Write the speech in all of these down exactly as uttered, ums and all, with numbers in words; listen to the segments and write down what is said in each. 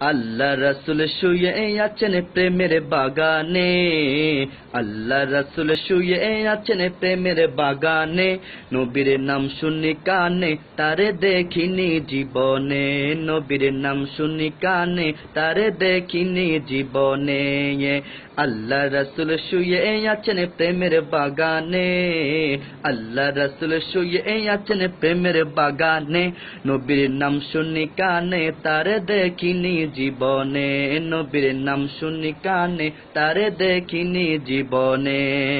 আল্লাহ রাসূল শুয়ে আছেন প্রেমের বাগানে, আল্লাহ রাসূল শুয়ে আছেন প্রেমের বাগানে, নবীর নাম শুনি কানে তারে দেখিনি জীবনে, নবীর নাম শুনি কানে তারে দেখিনি জীবনে। আল্লাহ রাসূল শুয়ে আছেন প্রেমের বাগানে, আল্লাহ রাসূল শুয়ে আছেন প্রেমের বাগানে, নবীর নাম শুনি কানে তারে দেখিনি জীবনে, নবীর নাম শুনি কানে তারে দেখিনি জীবনে।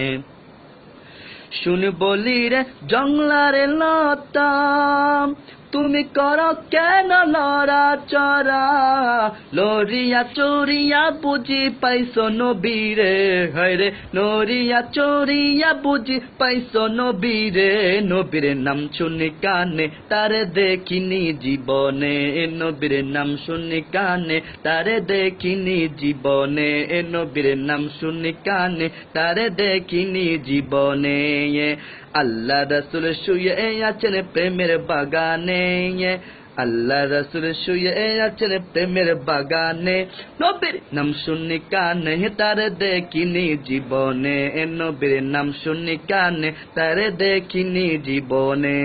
শুন বলি রে জংলারে লতা, তুমি করো কেন লড়া চড়া, লড়িয়া চড়িয়া বুঝি পাইছো নবীরে, হায়রে লড়িয়া চড়িয়া বুঝি পাইছো নবীরে, নবীর নাম শুনি কানে তারে দেখিনি জীবনে, নবীর নাম শুনি কানে তারে দেখিনি জীবনে, নবীর নাম শুনি কানে তারে দেখিনি জীবনে। আল্লাহ রাসূল শুয়ে আছেন প্রেমের বাগানে, আল্লাহ রাসূল শুয়ে আছেন প্রেমের বাগানে, নবীর নাম শুনি কানে তারে দেখিনি জীবনে, নবীর নাম শুনি কানে তারে দেখিনি জীবনে।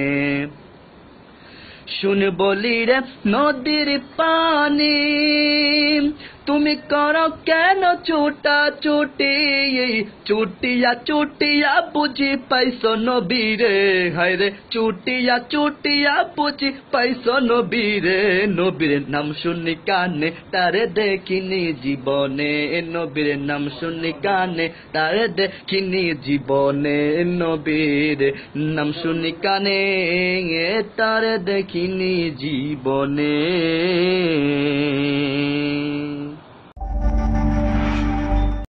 শুন বলি রে নদীর পানি, তুমি করো কেন ছুটা ছুটি, চুটিয়া চুটিয়া বুঝি পাইছো নবীরে, হায়রে চুটিয়া চুটিয়া বুঝি পাইছো নবীরে, নবীর নাম শুনি কানে তারে দেখিনি জীবনে, নবীর নাম শুনি কানে তারে দেখিনি জীবনে, নবীর নাম শুনি কানে তারে দেখিনি জীবনে।